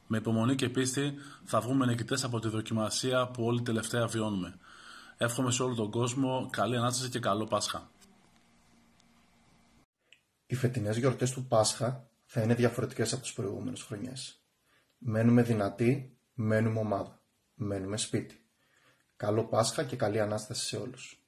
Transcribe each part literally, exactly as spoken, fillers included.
Με υπομονή και πίστη θα βγούμε νικητές από τη δοκιμασία που όλοι τελευταία βιώνουμε. Εύχομαι σε όλο τον κόσμο καλή Ανάσταση και καλό Πάσχα. Οι φετινές γιορτές του Πάσχα θα είναι διαφορετικές από τις προηγούμενες χρονιές. Μένουμε δυνατοί, μένουμε ομάδα. Μένουμε σπίτι. Καλό Πάσχα και καλή Ανάσταση σε όλους.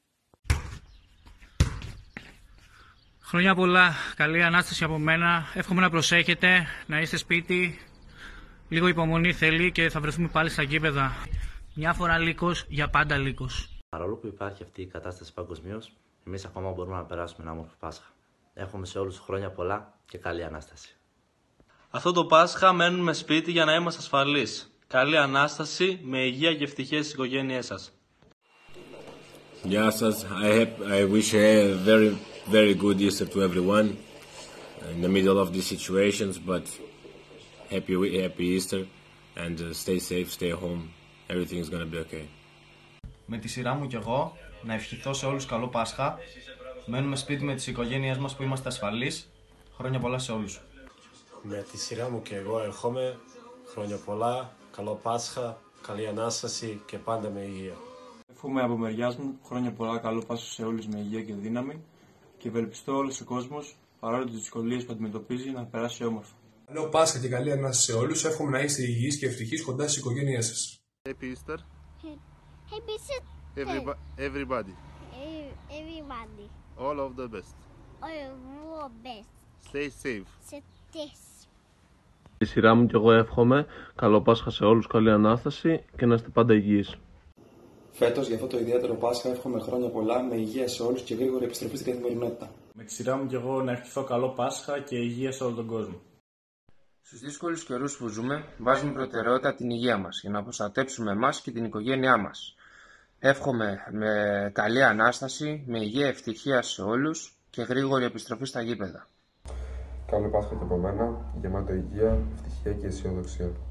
Χρόνια πολλά, καλή Ανάσταση από μένα. Εύχομαι να προσέχετε, να είστε σπίτι. Λίγο υπομονή θέλει και θα βρεθούμε πάλι στα γήπεδα. Μια φορά λύκος, για πάντα λύκος. Παρόλο που υπάρχει αυτή η κατάσταση παγκοσμίως, εμείς ακόμα μπορούμε να περάσουμε ένα όμορφο Πάσχα. Εύχομαι σε όλους χρόνια πολλά και καλή Ανάσταση. Αυτό το Πάσχα μένουμε σπίτι για να είμαστε ασφαλείς. Καλή Ανάσταση, με υγεία και ευτυχία στις οικογένειές σας. Γεια σας. I, have, I wish a very, very good Easter to everyone in the middle of these situations, but happy, happy Easter and uh, stay safe, stay home. Everything is going to be okay. Με τη σειρά μου κι εγώ να ευχηθώ σε όλους καλό Πάσχα. Μένουμε σπίτι με τις οικογένειές μας που είμαστε ασφαλείς. Χρόνια πολλά σε όλους. Με τη σειρά μου και εγώ εύχομαι χρόνια πολλά, καλό Πάσχα, καλή Ανάσταση και πάντα με υγεία. Εύχομαι από μεριάς μου χρόνια πολλά, καλό Πάσχα σε όλους με υγεία και δύναμη και ευελπιστώ όλος ο κόσμος, παρόλο τις δυσκολίες που αντιμετωπίζει, να περάσει όμορφα. Καλό Πάσχα και καλή Ανάσταση σε όλους. Εύχομαι να είστε υγιείς και ευτυχείς κοντά στις οικογένειές σας. Happy Easter. Happy Easter. Everybody. Everybody. Everybody. All of the best. All of the best. Stay safe. Stay. Στη σειρά μου και εγώ εύχομαι καλό Πάσχα σε όλους, καλή Ανάσταση και να είστε πάντα υγιείς. Φέτος για αυτό το ιδιαίτερο Πάσχα εύχομαι χρόνια πολλά με υγεία σε όλους και γρήγορη επιστροφή στην καθημερινότητα. Με τη σειρά μου και εγώ να ευχηθώ καλό Πάσχα και υγεία σε όλο τον κόσμο. Στους δύσκολους καιρούς που ζούμε, βάζουμε προτεραιότητα την υγεία μας για να προστατέψουμε εμάς και την οικογένειά μας. Εύχομαι με καλή Ανάσταση, με υγεία ευτυχία σε όλους και γρήγορη επιστροφή στα γήπεδα. Καλό Πάσχα και από μένα, γεμάτο υγεία, ευτυχία και αισιοδοξία.